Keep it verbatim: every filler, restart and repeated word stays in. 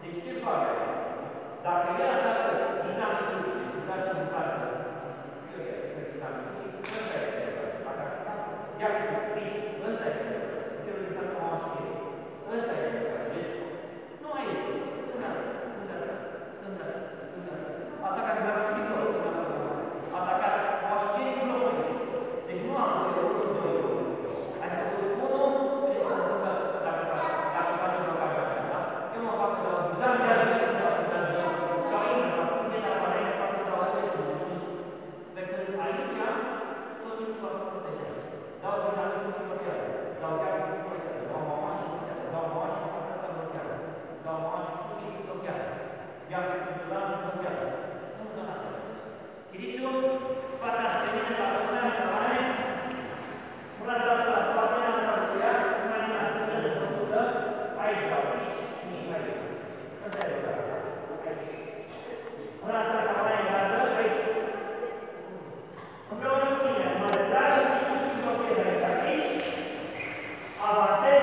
Deci ce fac aici? Dacă el atacă dinamitul, este dați în față, eu cred că dinamitul, ăsta este atacă. Iar, deci, ăsta este celul din față mă așa bine. Ăsta este deci, nu ai stânga, stânga, stânga, stânga. Ataca dinamitul, ataca mă așa bine cu locul aici. Deci nu am de unu, doi, ai făcut unu, dacă facem blocajul așa, da? Eu mă fac de la dar de la mine, de la mine, de la mine, la mine, de la mine, fac de la mine și de sus. Pe când aici, tot timpul va fi protejat. Dau deja nu sunt blochează. Dau chiar nu sunt blochează. Dau mama și blochează. Dau mama și fac asta blochează. Dau mama și sunt blochează. Iar la nu blochează. Nu zona asta. Chirițiu, fața asta, pe mine, la mine, la mine. Una de la la toate, la la Rusia, una din la stână de făcută, aici, la aici, aici, aici. Asta e blochează. Una asta, la mine, la aici. Împreună cu mine, mă retrag și nu știu ce aici, aici, avansez.